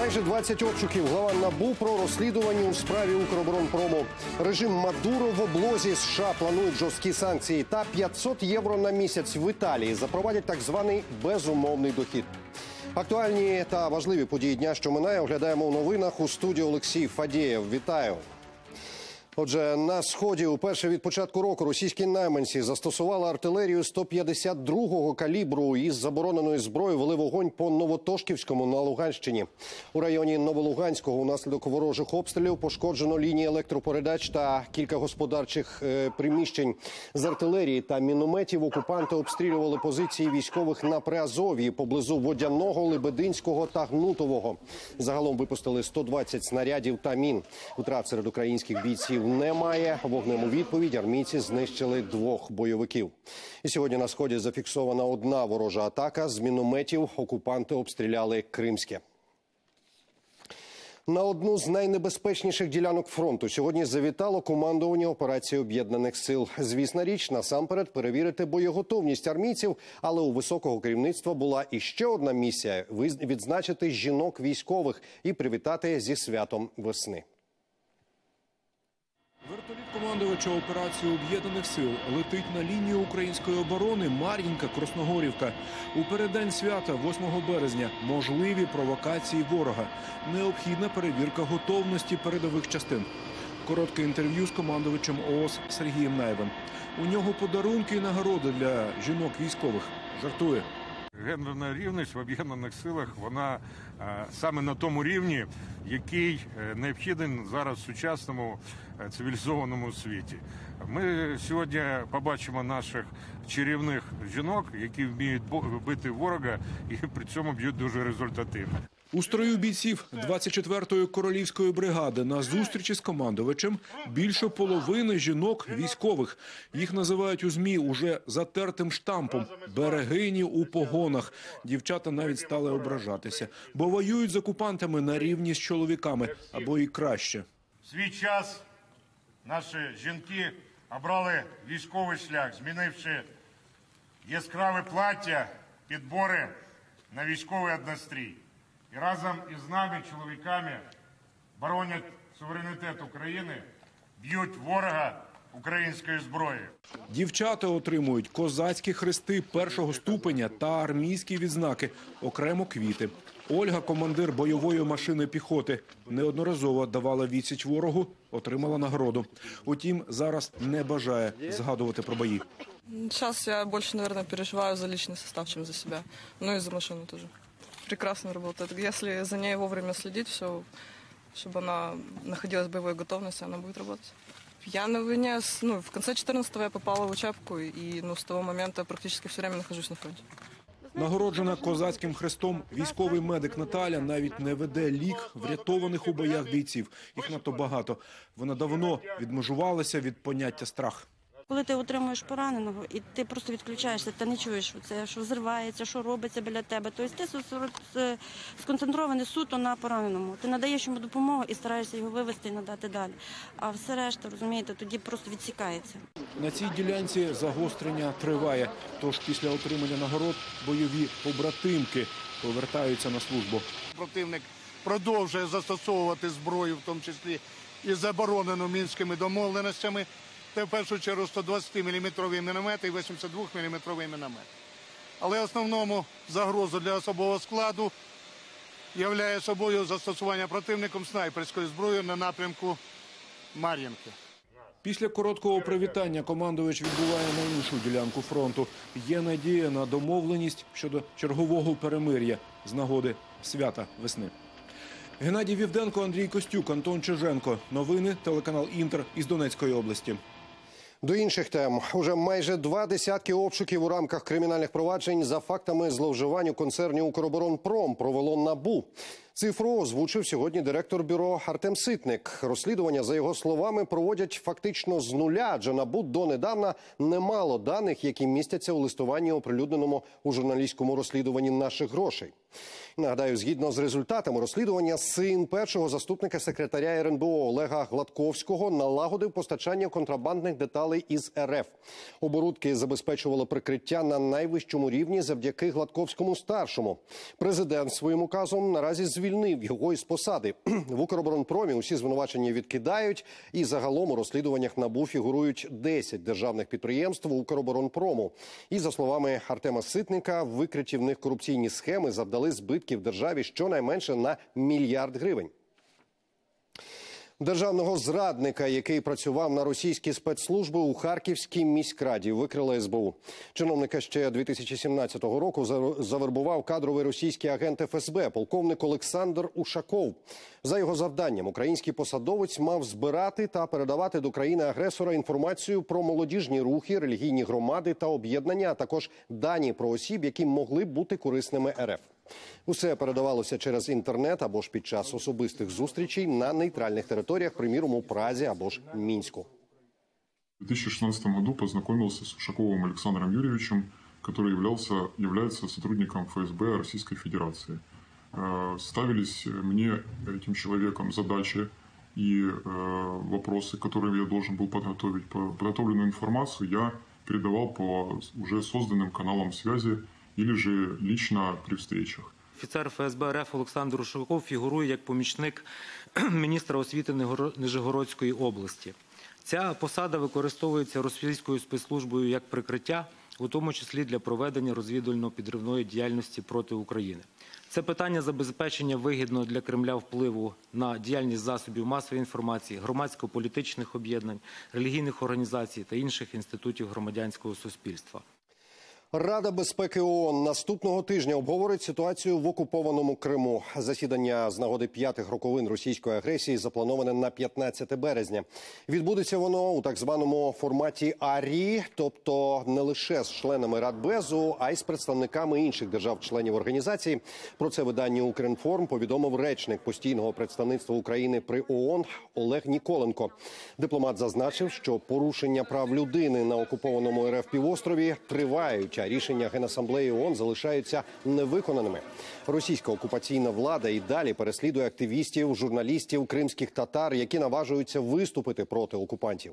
Майже 20 обшуків глава НАБУ про розслідування у справі Укроборонпрому. Режим Мадуро в облозі. США планують жорсткі санкції. Та 500 євро на місяць в Італії запровадять так званий безумовний дохід. Актуальні та важливі події дня, що минає, оглядаємо у новинах. У студії Олексій Фадєєв. Вітаю. Отже, на Сході уперше від початку року російські найманці застосували артилерію 152-го калібру із забороненої зброї вели вогонь по Новотошківському на Луганщині. У районі Новолуганського унаслідок ворожих обстрілів пошкоджено лінії електропередач та кілька господарчих приміщень. З артилерії та мінометів окупанти обстрілювали позиції військових на Приазов'ї поблизу Водяного, Лебединського та Гнутового. Загалом випустили 120 снарядів та мін. Втрат серед українських бійців немає. Вогнем у відповідь армійці знищили 2 бойовиків. І сьогодні на Сході зафіксована одна ворожа атака. З мінометів окупанти обстріляли Кримське. На одну з найнебезпечніших ділянок фронту сьогодні завітало командування операції Об'єднаних сил. Звісна річ, насамперед перевірити боєготовність армійців, але у високого керівництва була іще одна місія – відзначити жінок військових і привітати зі святом весни. Вертоліт командувача операції Об'єднаних сил летить на лінію української оборони Мар'їнка-Красногорівка. У переддень свята, 8 березня, можливі провокації ворога. Необхідна перевірка готовності передових частин. Коротке інтерв'ю з командувачем ООС Сергієм Наєвим. У нього подарунки і нагороди для жінок військових. Жартує. Гендерна рівність в Об'єднаних силах, вона саме на тому рівні, який необхідний зараз в сучасному цивілізованому світі. Ми сьогодні побачимо наших чарівних жінок, які вміють бити ворога і при цьому б'ють дуже результативно. У строю бійців 24-ї королівської бригади на зустрічі з командувачем більше половини жінок військових. Їх називають у ЗМІ уже затертим штампом – берегині у погонах. Дівчата навіть стали ображатися, бо воюють з окупантами на рівні з чоловіками, або і краще. В свій час наші жінки обрали військовий шлях, змінивши яскраве плаття, підбори на військовий однострій. І разом із нами, чоловіками, боронять суверенітет України, б'ють ворога української зброї. Дівчата отримують козацькі хрести першого ступеня та армійські відзнаки, окремо квіти. Ольга, командир бойової машини піхоти, неодноразово давала відсіч ворогу, отримала нагороду. Утім, зараз не бажає згадувати про бої. Зараз я більше, мабуть, переживаю за личний состав, ніж за себе. Ну і за машину теж. Прекрасно работает. Если за ней вовремя следить, все, чтобы она находилась в боевой готовности, она будет работать. Я на войне, в конце 14-го я попала в учебку, и с того момента практически все время нахожусь на фронте. Нагороджена козацьким хрестом військовий медик Наталя навіть не веде лік врятованих у боях бійців. Їх надто багато. Вона давно відмежувалася від поняття страх. Коли ти отримуєш пораненого, і ти просто відключаєшся, ти не чуєш, що взривається, що робиться біля тебе. Тобто ти сконцентрований суто на пораненому. Ти надаєш йому допомогу і стараєшся його вивести і надати далі. А все решта, розумієте, тоді просто відсікається. На цій ділянці загострення триває. Тож після отримання нагород бойові побратимки повертаються на службу. Противник продовжує застосовувати зброю, в тому числі і заборонену Мінськими домовленостями. Це в першу чергу 120-мм міномети і 82-мм міномет. Але основному загрозу для особового складу являє собою застосування противником снайперської зброї на напрямку Мар'їнки. Після короткого привітання командувач відбуває на іншу ділянку фронту. Є надія на домовленість щодо чергового перемир'я з нагоди свята весни. Геннадій Вівденко, Андрій Костюк, Антон Чиженко. Новини, телеканал «Інтер» із Донецької області. До інших тем. Уже майже 2 десятки обшуків у рамках кримінальних проваджень за фактами зловживань у концерні «Укроборонпром» провело НАБУ. Цифру озвучив сьогодні директор бюро Артем Ситник. Розслідування, за його словами, проводять фактично з нуля, адже НАБУ донедавна не мало даних, які містяться у листуванні, оприлюдненому у журналістському розслідуванні «Наших грошей». Нагадаю, згідно з результатами розслідування, син першого заступника секретаря РНБО Олега Гладковського налагодив постачання контрабандних деталей із РФ. Оборудки забезпечували прикриття на найвищому рівні завдяки Гладковському-старшому. Президент своїм указом наразі звільнив звільнив його із посади. В Укроборонпромі усі звинувачення відкидають. І загалом у розслідуваннях НАБУ фігурують 10 державних підприємств Укроборонпрому. І за словами Артема Ситника, викриті в них корупційні схеми завдали збитків державі щонайменше на 1 мільярд гривень. Державного зрадника, який працював на російські спецслужби у Харківській міськраді, викрила СБУ. Чиновника ще 2017 року завербував кадровий російський агент ФСБ, полковник Олександр Ушаков. За його завданням, український посадовець мав збирати та передавати до країни-агресора інформацію про молодіжні рухи, релігійні громади та об'єднання, а також дані про осіб, які могли бути корисними РФ. Усе передавалося через інтернет або ж під час особистих зустрічей на нейтральних територіях, приміром у Празі або ж Мінську. В 2016 году познакомился с Ушаковым Александром Юрьевичем, который является сотрудником ФСБ Российской Федерации. Ставились мне, этим человеком, задачи и вопросы, которые я должен был подготовить. Подготовленную информацию я передавал по уже созданным каналам связи или же лично при встречах. Офіцер ФСБ РФ Олександр Ушаков фігурує як помічник міністра освіти Нижегородської області. Ця посада використовується російською спецслужбою як прикриття, у тому числі для проведення розвідувально-підривної діяльності проти України. Це питання забезпечення вигідного для Кремля впливу на діяльність засобів масової інформації, громадсько-політичних об'єднань, релігійних організацій та інших інститутів громадянського суспільства. Рада безпеки ООН наступного тижня обговорить ситуацію в окупованому Криму. Засідання з нагоди 5-х роковин російської агресії заплановане на 15 березня. Відбудеться воно у так званому форматі АРІ, тобто не лише з членами Радбезу, а й з представниками інших держав-членів організації. Про це виданню «Укрінформ» повідомив речник постійного представництва України при ООН Олег Ніколенко. Дипломат зазначив, що порушення прав людини на окупованому РФ півострові тривають, а рішення Генасамблеї ООН залишаються невиконаними. Російська окупаційна влада і далі переслідує активістів, журналістів, кримських татар, які наважуються виступити проти окупантів.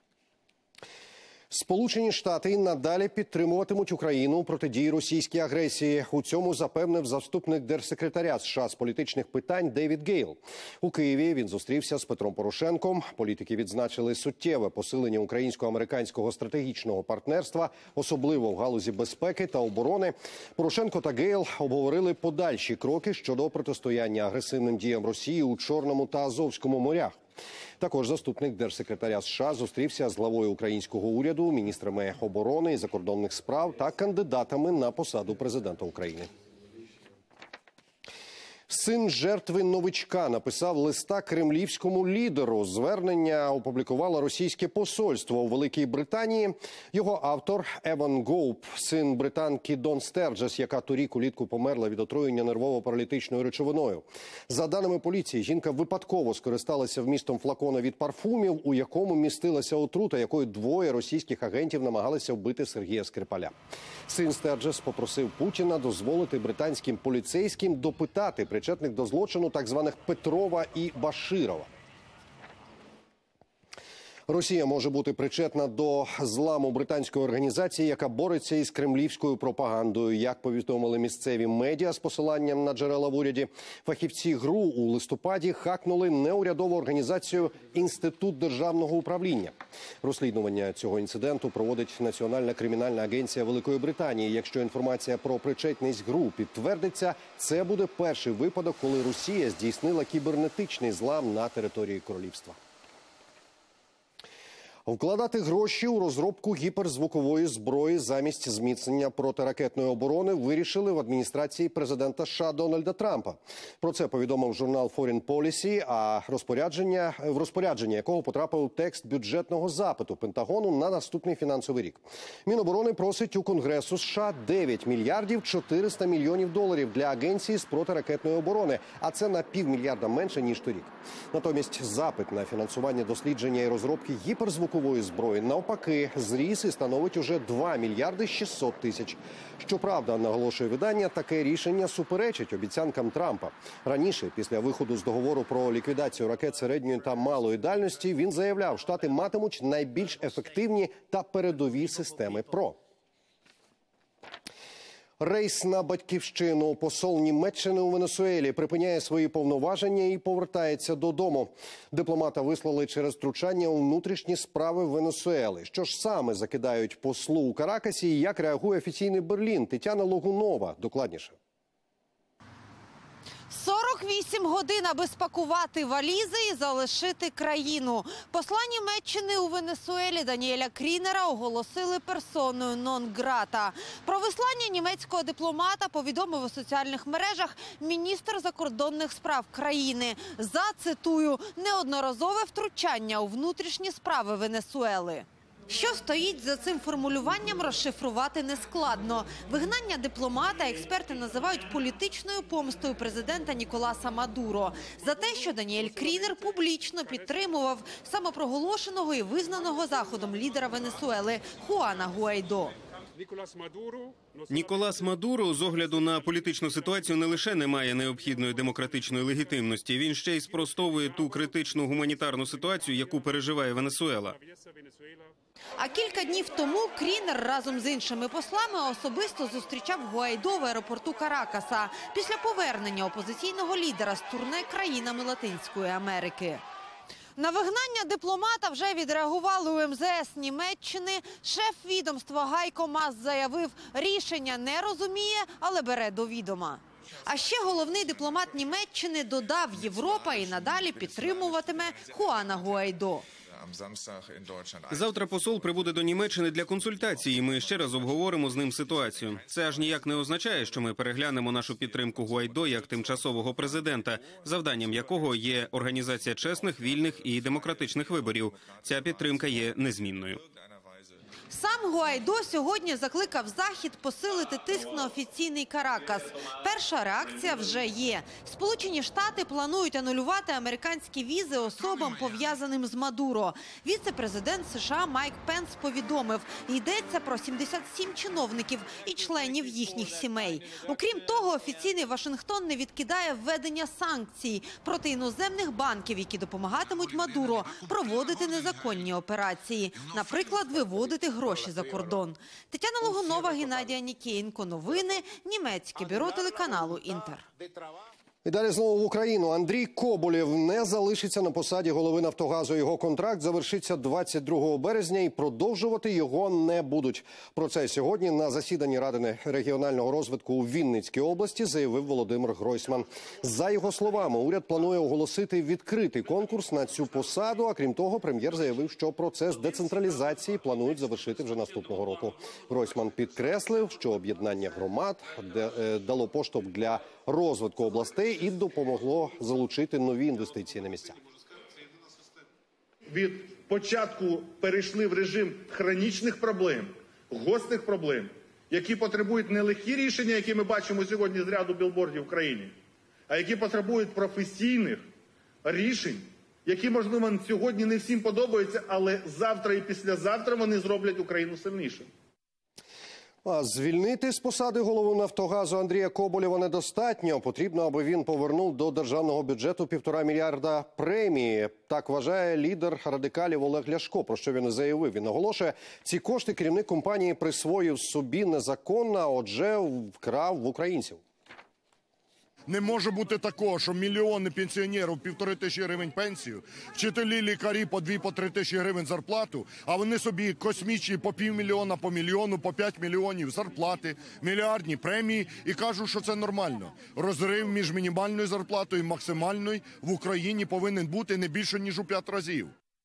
Сполучені Штати надалі підтримуватимуть Україну у протидії російській агресії. У цьому запевнив заступник держсекретаря США з політичних питань Дейвід Гейл. У Києві він зустрівся з Петром Порошенком. Політики відзначили суттєве посилення українсько-американського стратегічного партнерства, особливо в галузі безпеки та оборони. Порошенко та Гейл обговорили подальші кроки щодо протистояння агресивним діям Росії у Чорному та Азовському морях. Також заступник держсекретаря США зустрівся з главою українського уряду, міністрами оборони і закордонних справ та кандидатами на посаду президента України. Син жертви новичка написав листа кремлівському лідеру. Звернення опублікувало російське посольство у Великій Британії. Його автор Еван Гоуп, син британки Дон Стерджес, яка торік улітку померла від отруєння нервово-паралітичною речовиною. За даними поліції, жінка випадково скористалася вмістом флакона від парфумів, у якому містилася отрута, якою 2 російських агентів намагалися вбити Сергія Скрипаля. Син Стерджес попросив Путіна дозволити британським поліцейським допитати причетних до злочину так званих Петрова і Баширова. Росія може бути причетна до зламу британської організації, яка бореться із кремлівською пропагандою. Як повідомили місцеві медіа з посиланням на джерела в уряді, фахівці ГРУ у листопаді хакнули неурядову організацію «Інститут державного управління». Розслідування цього інциденту проводить Національна кримінальна агенція Великої Британії. Якщо інформація про причетність ГРУ підтвердиться, це буде перший випадок, коли Росія здійснила кібернетичний злам на території королівства. Вкладати гроші у розробку гіперзвукової зброї замість зміцнення протиракетної оборони вирішили в адміністрації президента США Дональда Трампа. Про це повідомив журнал Foreign Policy, а в розпорядження якого потрапив текст бюджетного запиту Пентагону на наступний фінансовий рік. Міноборони просить у Конгресу США 9 мільярдів 400 мільйонів доларів для агенції з протиракетної оборони, а це на півмільярда менше, ніж торік. Натомість запит на фінансування дослідження і розробки гіперзвукової зброї навпаки зріс і становить уже 2 мільярди 600 тисяч. Щоправда, наголошує видання, таке рішення суперечить обіцянкам Трампа. Раніше, після виходу з договору про ліквідацію ракет середньої та малої дальності, він заявляв, Штати матимуть найбільш ефективні та передові системи ПРО. Рейс на батьківщину. Посол Німеччини у Венесуелі припиняє свої повноваження і повертається додому. Дипломата вислали через втручання у внутрішні справи Венесуели. Що ж саме закидають послу у Каракасі і як реагує офіційний Берлін? Тетяна Логунова. Докладніше. 48 годин, аби спакувати валізи і залишити країну. Посла Німеччини у Венесуелі Даніеля Крінера оголосили персоною нон-грата. Про вислання німецького дипломата повідомив у соціальних мережах міністр закордонних справ країни. За, цитую, неодноразове втручання у внутрішні справи Венесуели. Що стоїть за цим формулюванням, розшифрувати нескладно. Вигнання дипломата експерти називають політичною помстою президента Ніколаса Мадуро за те, що Даніель Крінер публічно підтримував самопроголошеного і визнаного Заходом лідера Венесуели Хуана Гуайдо. Ніколас Мадуро з огляду на політичну ситуацію не лише не має необхідної демократичної легітимності, він ще й спростовує ту критичну гуманітарну ситуацію, яку переживає Венесуела. А кілька днів тому Крінер разом з іншими послами особисто зустрічав Гуайдо в аеропорту Каракаса після повернення опозиційного лідера з турне країнами Латинської Америки. На вигнання дипломата вже відреагували у МЗС Німеччини. Шеф відомства Гайко Мас заявив, рішення не розуміє, але бере до відома. А ще головний дипломат Німеччини додав, Європа і надалі підтримуватиме Хуана Гуайдо. Завтра посол прибуде до Німеччини для консультацій, і ми ще раз обговоримо з ним ситуацію. Це аж ніяк не означає, що ми переглянемо нашу підтримку Гуайдо як тимчасового президента, завданням якого є організація чесних, вільних і демократичних виборів. Ця підтримка є незмінною. Сам Гуайдо сьогодні закликав Захід посилити тиск на офіційний Каракас. Перша реакція вже є. Сполучені Штати планують анулювати американські візи особам, пов'язаним з Мадуро. Віце-президент США Майк Пенс повідомив, йдеться про 77 чиновників і членів їхніх сімей. Окрім того, офіційний Вашингтон не відкидає введення санкцій проти іноземних банків, які допомагатимуть Мадуро проводити незаконні операції. Наприклад, виводити гроші за кордон. Тетяна Логунова, Геннадій Нікієнко. Новини. Німецьке бюро телеканалу «Інтер». І далі знову в Україну. Андрій Коболєв не залишиться на посаді голови «Нафтогазу». Його контракт завершиться 22 березня і продовжувати його не будуть. Про це сьогодні на засіданні Ради регіонального розвитку у Вінницькій області заявив Володимир Гройсман. За його словами, уряд планує оголосити відкритий конкурс на цю посаду. А крім того, прем'єр заявив, що процес децентралізації планують завершити вже наступного року. Гройсман підкреслив, що об'єднання громад дало поштовх для розвитку областей і допомогло залучити нові інвестиції на місця. Від початку перейшли в режим хронічних проблем, гострих проблем, які потребують не легкі рішення, які ми бачимо сьогодні з ряду білбордів в країні, а які потребують професійних рішень, які, можливо, сьогодні не всім подобаються, але завтра і післязавтра вони зроблять Україну сильнішою. А звільнити з посади голови «Нафтогазу» Андрія Коболєва недостатньо. Потрібно, аби він повернув до державного бюджету 1,5 мільярда премії. Так вважає лідер радикалів Олег Ляшко, про що він і заявив. Він наголошує, ці кошти керівник компанії присвоїв собі незаконно, а отже вкрав в українців. Не може бути такого, що мільйони пенсіонерів 1500 гривень пенсію, вчителі, лікарі по 2-3 тисячі гривень зарплату, а вони собі космічні по півмільйона, по мільйону, по 5 мільйонів зарплати, мільярдні премії і кажуть, що це нормально. Розрив між мінімальною зарплатою і максимальною в Україні повинен бути не більше, ніж у 5 разів.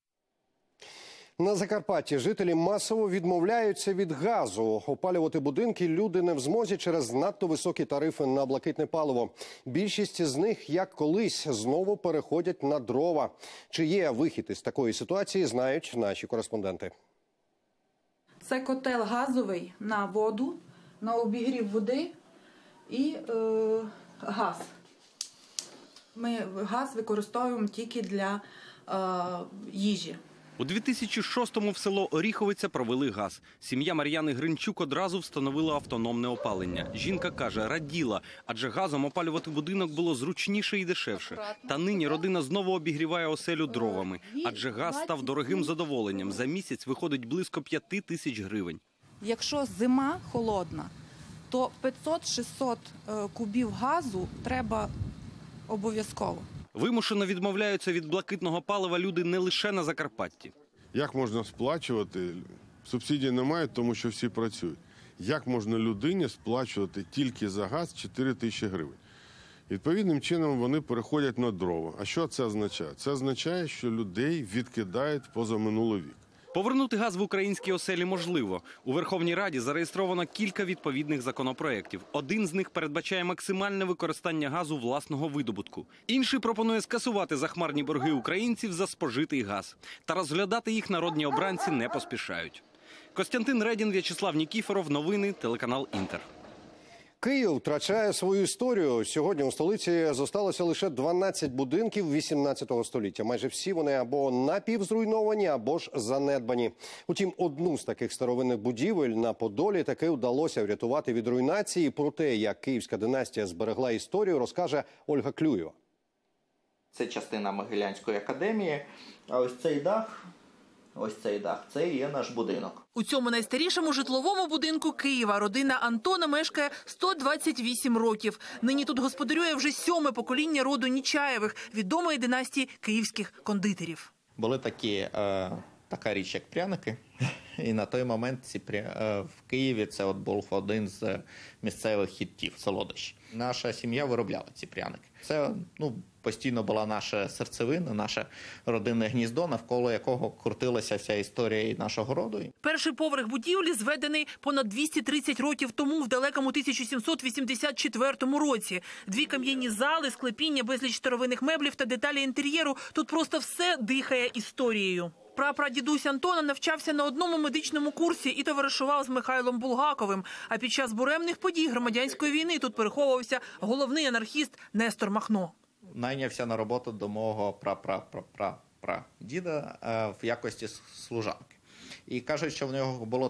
На Закарпатті жителі масово відмовляються від газу. Опалювати будинки люди не в змозі через надто високі тарифи на блакитне паливо. Більшість з них, як колись, знову переходять на дрова. Чи є вихід із такої ситуації, знають наші кореспонденти. Це котел газовий на воду, на обігрів води і газ. Ми газ використовуємо тільки для їжі. У 2006-му в село Оріховиця провели газ. Сім'я Мар'яни Гринчук одразу встановила автономне опалення. Жінка каже, раділа, адже газом опалювати будинок було зручніше і дешевше. Та нині родина знову обігріває оселю дровами, адже газ став дорогим задоволенням. За місяць виходить близько 5000 гривень. Якщо зима холодна, то 500-600 кубів газу треба обов'язково. Вимушено відмовляються від блакитного палива люди не лише на Закарпатті. Як можна сплачувати? Субсидій немає, тому що всі працюють. Як можна людині сплачувати тільки за газ 4 тисячі гривень? Відповідним чином вони переходять на дрова. А що це означає? Це означає, що людей відкидають позаминулий вік. Повернути газ в українські оселі можливо. У Верховній Раді зареєстровано кілька відповідних законопроєктів. Один з них передбачає максимальне використання газу власного видобутку. Інший пропонує скасувати захмарні борги українців за спожитий газ. Та розглядати їх народні обранці не поспішають. Костянтин Редін, В'ячеслав Нікіфоров. Новини, телеканал «Інтер». Київ втрачає свою історію. Сьогодні у столиці зосталося лише 12 будинків 18 століття. Майже всі вони або напівзруйновані, або ж занедбані. Утім, одну з таких старовинних будівель на Подолі таки вдалося врятувати від руйнації. Про те, як київська династія зберегла історію, розкаже Ольга Клюєва. Це частина Могилянської академії, а ось цей дах, це і є наш будинок. У цьому найстарішому житловому будинку Києва родина Антона мешкає 128 років. Нині тут господарює вже 7-ме покоління роду Нічаєвих, відомої династії київських кондитерів. Були така річ, як пряники. І на той момент в Києві це був один з місцевих хітів – солодощі. Наша сім'я виробляла ці пряники. Це постійно була наша серцевина, наше родинне гніздо, навколо якого крутилася вся історія нашого роду. Перший поверх будівлі зведений понад 230 років тому, в далекому 1784 році. 2 кам'яні зали, склепіння, безліч старовинних меблів та деталі інтер'єру. Тут просто все дихає історією. Прапрадідусь Антона навчався на одному медичному курсі і товаришував з Михайлом Булгаковим. А під час буремних подій громадянської війни тут переховувався головний анархіст Нестор Махно. Найнявся на роботу до мого прадіда в якості служанки. І кажуть, що в нього було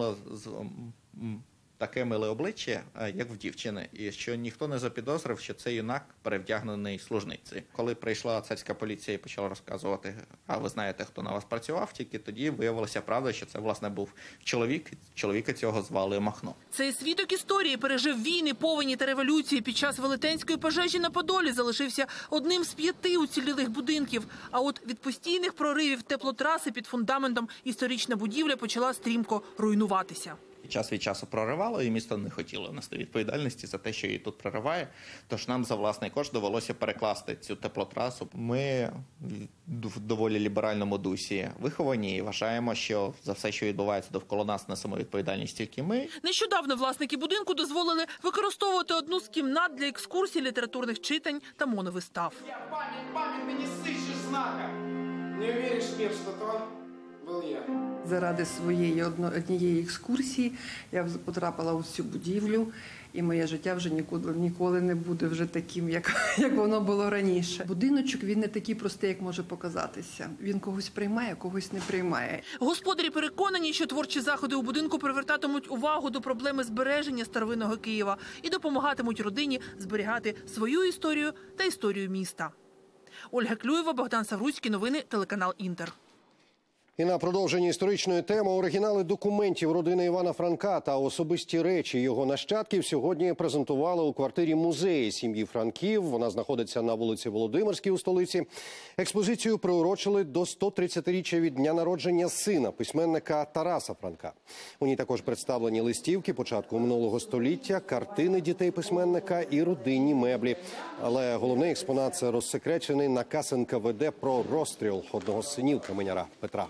таке миле обличчя, як в дівчини, і що ніхто не запідозрив, що це юнак перевдягнений служницею. Коли прийшла царська поліція і почала розказувати, а ви знаєте, хто на вас працював, тільки тоді виявилося правда, що це, власне, був чоловіка цього звали Махно. Цей свідок історії пережив війни, повені та революції. Під час велетенської пожежі на Подолі залишився одним з 5 уцілілих будинків. А от від постійних проривів теплотраси під фундаментом історична будівля почала стрімко руйнуватися. Час від часу проривало, і місто не хотіло нести відповідальності за те, що її тут прориває. Тож нам за власний кошт довелося перекласти цю теплотрасу. Ми в доволі ліберальному дусі виховані і вважаємо, що за все, що відбувається довкола нас, несемо відповідальність тільки ми. Нещодавно власники будинку дозволили використовувати одну з кімнат для екскурсій, літературних читань та моновистав. Пам'ять мені сищу знака. Не віриш, що то був я. Заради своєї однієї екскурсії я потрапила у цю будівлю, і моє життя вже ніколи не буде вже таким, як воно було раніше. Будиночок, він не такий простий, як може показатися. Він когось приймає, когось не приймає. Господарі переконані, що творчі заходи у будинку привертатимуть увагу до проблеми збереження старовинного Києва і допомагатимуть родині зберігати свою історію та історію міста. Ольга Клюєва, Богдан Савруцький. Новини, телеканал «Інтер». І на продовження історичної теми оригінали документів родини Івана Франка та особисті речі його нащадків сьогодні презентували у квартирі музею сім'ї Франків. Вона знаходиться на вулиці Володимирській у столиці. Експозицію приурочили до 130-річчя від дня народження сина, письменника Тараса Франка. У ній також представлені листівки початку минулого століття, картини дітей письменника і родинні меблі. Але головний експонат – це розсекречений наказ НКВД про розстріл одного з синів каменяра Петра.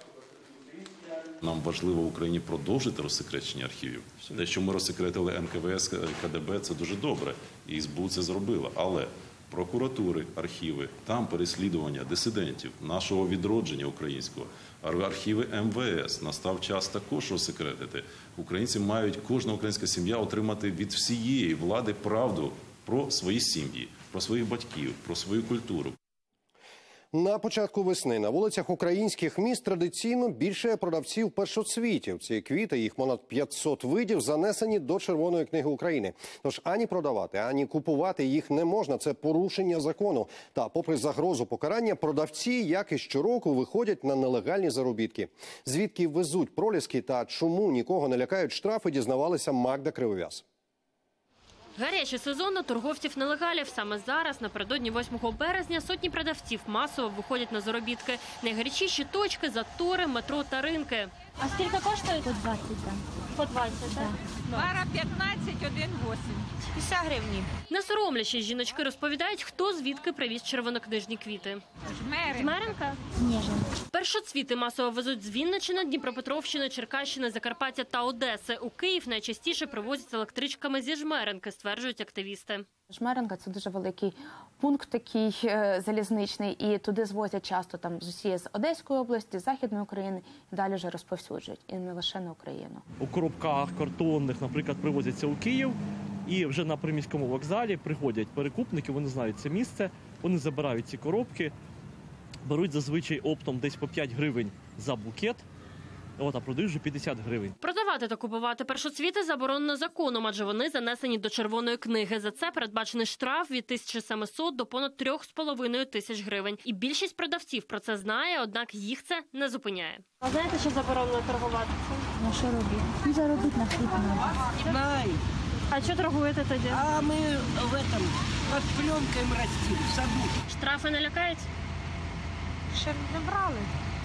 Нам важливо в Україні продовжити розсекречення архівів. Те, що ми розсекретили НКВС, КДБ, це дуже добре. І СБУ це зробило. Але прокуратури, архіви, там переслідування дисидентів, нашого відродження українського, архіви МВС. Настав час також розсекретити. Українці мають, кожна українська сім'я отримати від всієї влади правду про свої сім'ї, про своїх батьків, про свою культуру. На початку весни на вулицях українських міст традиційно більше продавців першоцвітів. Ці квіти, їх понад 500 видів, занесені до Червоної книги України. Тож ані продавати, ані купувати їх не можна. Це порушення закону. Та попри загрозу покарання, продавці, як і щороку, виходять на нелегальні заробітки. Звідки везуть проліски та чому нікого не лякають штрафи, дізнавалася Магда Кривов'яз. Гарячий сезон на торговців-нелегалів. Саме зараз, напередодні 8 березня, сотні продавців масово виходять на заробітки. Найгарячіші точки – затори, метро та ринки. А скільки коштує? По 20, так. По 20, так? Пара 15, 1,8. 50 гривень. Не соромлячись, жіночки розповідають, хто звідки привіз червонокнижні квіти. З Меренка? Ніжин. Першоцвіти масово везуть з Вінниччини, Дніпропетровщини, Черкащини, Закарпаття та Одеси. У Київ найчастіше привозять електричками зі Жмеренки, стверджують активісти. Жмеренка – це дуже великий пункт такий залізничний, і туди звозять часто там з усієї з Одеської області, з Західної України, і далі вже розповсюджують, і не лише на Україну. У коробках картонних, наприклад, привозяться у Київ, і вже на приміському вокзалі приходять перекупники, вони знають це місце, вони забирають ці коробки, беруть зазвичай оптом десь по 5 гривень за букет, а продають вже 50 гривень. Продавати та купувати першоцвіти заборонено законом, адже вони занесені до Червоної книги. За це передбачений штраф від 1700 до понад 3,5 тисяч гривень. І більшість продавців про це знає, однак їх це не зупиняє. А знаєте, що заборонено торгувати? Ну що робити? Ну заробити на хліб треба. Знаю. А що торгуєте тоді? А ми в этом, под пленкой растим, в саду. Штрафи не лякають? Ще не брали.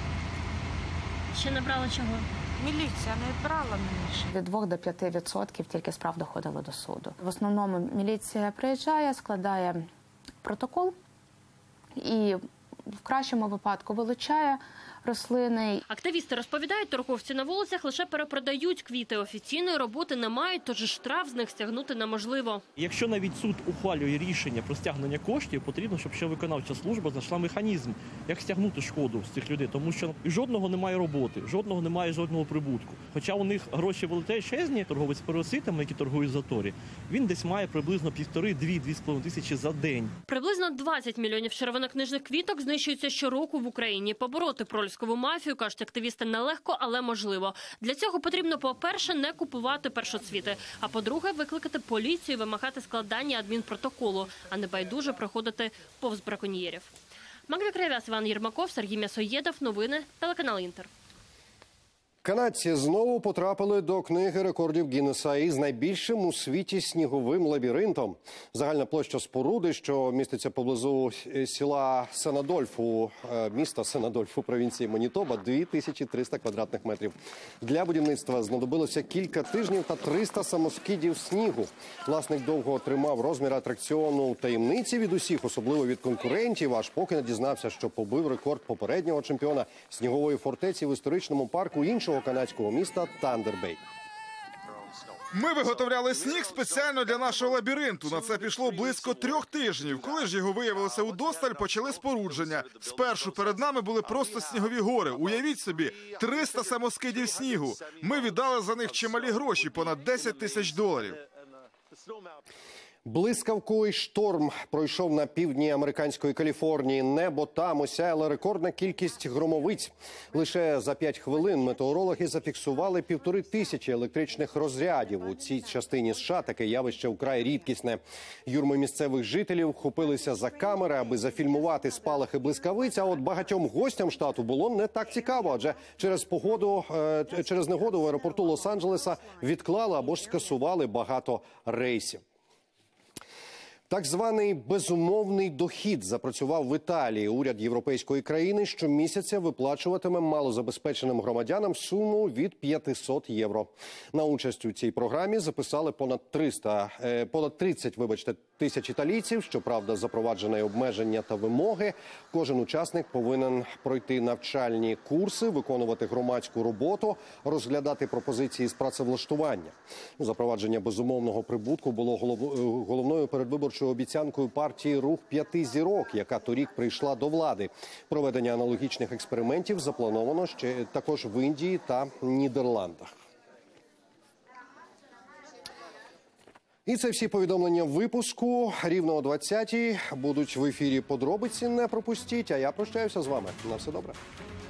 Ще не брали чого? Міліція не брала мене ще. Від 2 до 5% тільки справ доходило до суду. В основному міліція приїжджає, складає протокол і в кращому випадку вилучає рослини. Активісти розповідають, торговці на вулицях лише перепродають квіти. Офіційної роботи не мають, тож штраф з них стягнути неможливо. Якщо навіть суд ухвалює рішення про стягнення коштів, потрібно, щоб ще виконавча служба знайшла механізм, як стягнути шкоду з цих людей, тому що жодного немає роботи, жодного немає жодного прибутку. Хоча у них гроші величезні, торговець переосвітами, які торгують в заторі, він десь має приблизно 1,5–2,5 тисячі за день. Приблизно 20 мільйонів червонокнижних квіток знищується щороку в Україні. Побороти проліскову мафію, кажуть активісти, нелегко, але можливо. Для цього потрібно, по-перше, не купувати першоцвіти, а по-друге, викликати поліцію і вимагати складання адмінпротоколу, а не байдуже проходити повз браконьєрів. Магда Кривяс, Іван Єрмаков, Сергій М'ясоєдов. Новини, телеканал Інтер. Канадці знову потрапили до книги рекордів Гіннеса із найбільшим у світі сніговим лабіринтом. Загальна площа споруди, що міститься поблизу села Сен-Адольфу, міста Сен-Адольф у провінції Манітоба, 2300 квадратних метрів. Для будівництва знадобилося кілька тижнів та 300 самоскидів снігу. Власник довго тримав розмір атракціону у таємниці від усіх, особливо від конкурентів, аж поки не дізнався, що побив рекорд попереднього чемпіона снігової фортеці в історичному парку іншого канадського міста Тандер-Бей. Ми виготовляли сніг спеціально для нашого лабіринту. На це пішло близько 3 тижнів. Коли ж його виявилося удосталь, почали спорудження. Спершу перед нами були просто снігові гори. Уявіть собі, 300 самоскидів снігу. Ми віддали за них чималі гроші, понад $10 тисяч. Блискавковий шторм пройшов на півдні американської Каліфорнії. Небо там осяяла рекордна кількість громовиць. Лише за 5 хвилин метеорологи зафіксували 1500 електричних розрядів. У цій частині США таке явище вкрай рідкісне. Юрми місцевих жителів хопилися за камери, аби зафільмувати спалахи блискавиць. А от багатьом гостям штату було не так цікаво, адже через негоду в аеропорту Лос-Анджелеса відклали або ж скасували багато рейсів. Так званий безумовний дохід запрацював в Італії. Уряд європейської країни щомісяця виплачуватиме малозабезпеченим громадянам суму від 500 євро. На участь у цій програмі записали понад 30 тисяч італійців. Щоправда, запроваджене обмеження та вимоги. Кожен учасник повинен пройти навчальні курси, виконувати громадську роботу, розглядати пропозиції з працевлаштування. Запровадження безумовного прибутку було головною передвиборчою обіцянкою партії «Рух 5 зірок», яка торік прийшла до влади. Проведення аналогічних експериментів заплановано ще також в Індії та Нідерландах. І це всі повідомлення випуску. Рівно о 20-й будуть в ефірі подробиці. Не пропустіть, а я прощаюся з вами. На все добре.